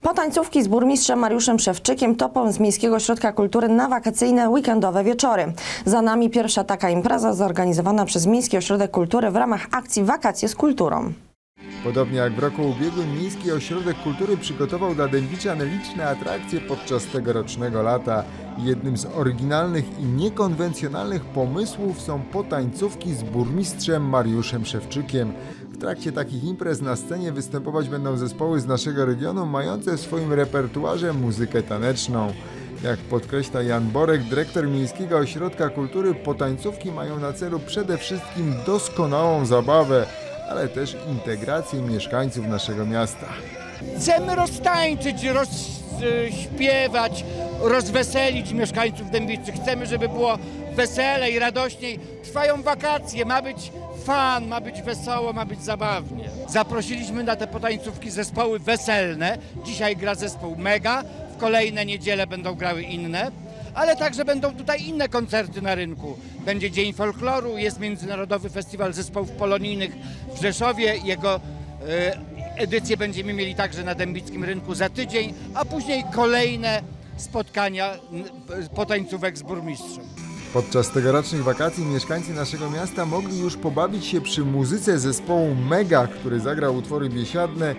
Potańcówki z burmistrzem Mariuszem Szewczykiem to pomysł Miejskiego Ośrodka Kultury na wakacyjne, weekendowe wieczory. Za nami pierwsza taka impreza zorganizowana przez Miejski Ośrodek Kultury w ramach akcji Wakacje z kulturą. Podobnie jak w roku ubiegłym, Miejski Ośrodek Kultury przygotował dla dębiczan liczne atrakcje podczas tegorocznego lata. Jednym z oryginalnych i niekonwencjonalnych pomysłów są potańcówki z burmistrzem Mariuszem Szewczykiem. W trakcie takich imprez na scenie występować będą zespoły z naszego regionu mające w swoim repertuarze muzykę taneczną. Jak podkreśla Jan Borek, dyrektor Miejskiego Ośrodka Kultury, potańcówki mają na celu przede wszystkim doskonałą zabawę, ale też integrację mieszkańców naszego miasta. Chcemy roztańczyć, rozśpiewać, rozweselić mieszkańców Dębicy. Chcemy, żeby było weselej, radośniej. Trwają wakacje, ma być fan, ma być wesoło, ma być zabawnie. Zaprosiliśmy na te potańcówki zespoły weselne. Dzisiaj gra zespół Mega, w kolejne niedziele będą grały inne. Ale także będą tutaj inne koncerty na rynku. Będzie Dzień Folkloru, jest Międzynarodowy Festiwal Zespołów Polonijnych w Rzeszowie. Jego edycję będziemy mieli także na dębickim rynku za tydzień, a później kolejne spotkania potańcówek z burmistrzem. Podczas tegorocznych wakacji mieszkańcy naszego miasta mogli już pobawić się przy muzyce zespołu Mega, który zagrał utwory biesiadne.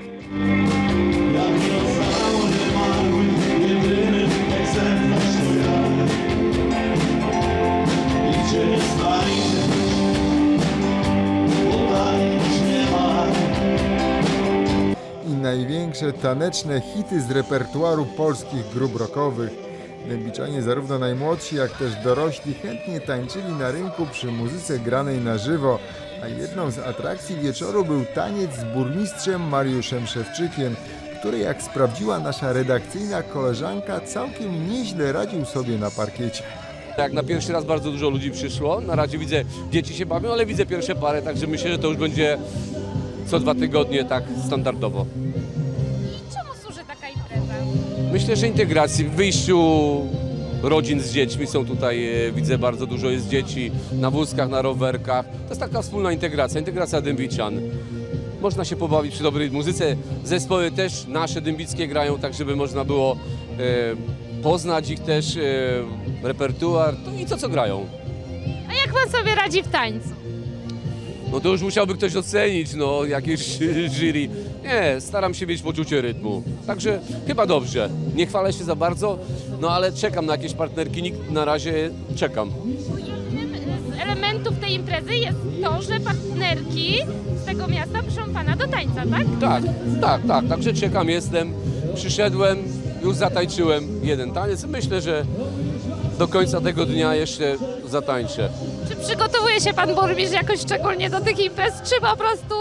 I największe taneczne hity z repertuaru polskich grup rockowych. Dębiczanie, zarówno najmłodsi, jak też dorośli, chętnie tańczyli na rynku przy muzyce granej na żywo, a jedną z atrakcji wieczoru był taniec z burmistrzem Mariuszem Szewczykiem, który, jak sprawdziła nasza redakcyjna koleżanka, całkiem nieźle radził sobie na parkiecie. Jak na pierwszy raz bardzo dużo ludzi przyszło, na razie widzę, dzieci się bawią, ale widzę pierwsze pary, także myślę, że to już będzie co 2 tygodnie tak standardowo. I czemu służy taka impreza? Myślę, że integracji, w wyjściu rodzin z dziećmi są tutaj, widzę, bardzo dużo jest dzieci na wózkach, na rowerkach. To jest taka wspólna integracja dębiczan. Można się pobawić przy dobrej muzyce. Zespoły też nasze dębickie grają, tak żeby można było poznać ich też, repertuar i to, co grają. A jak pan sobie radzi w tańcu? No to już musiałby ktoś ocenić, no, jakieś jury. Nie, staram się mieć poczucie rytmu. Także chyba dobrze. Nie chwalę się za bardzo, no ale czekam na jakieś partnerki, na razie czekam. Jednym z elementów tej imprezy jest to, że partnerki z tego miasta proszą pana do tańca, tak? Tak. Także czekam, przyszedłem, już zatańczyłem jeden taniec. Myślę, że do końca tego dnia jeszcze zatańczę. Czy przygotowuje się pan burmistrz jakoś szczególnie do tych imprez, czy po prostu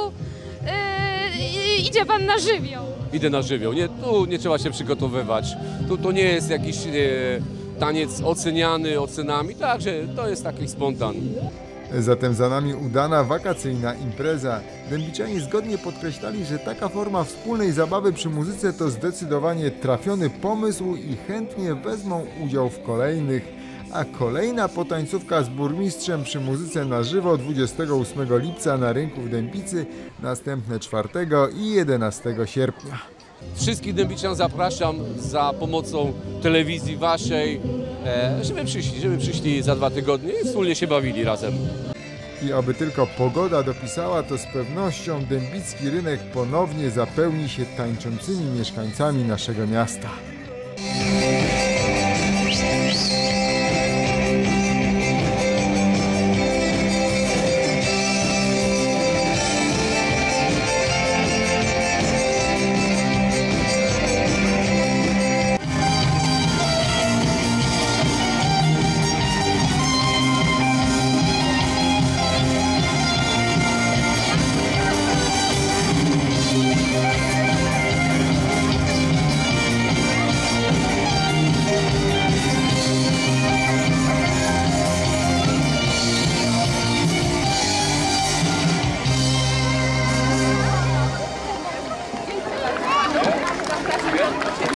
idzie pan na żywioł? Idę na żywioł. Nie, tu nie trzeba się przygotowywać. Tu nie jest jakiś taniec oceniany ocenami, także to jest taki spontan. Zatem za nami udana wakacyjna impreza. Dębiczanie zgodnie podkreślali, że taka forma wspólnej zabawy przy muzyce to zdecydowanie trafiony pomysł i chętnie wezmą udział w kolejnych. A kolejna potańcówka z burmistrzem przy muzyce na żywo 28 lipca na rynku w Dębicy, następne 4 i 11 sierpnia. Wszystkich dębiczan zapraszam za pomocą telewizji waszej, żeby przyszli za 2 tygodnie i wspólnie się bawili razem. I oby tylko pogoda dopisała, to z pewnością dębicki rynek ponownie zapełni się tańczącymi mieszkańcami naszego miasta.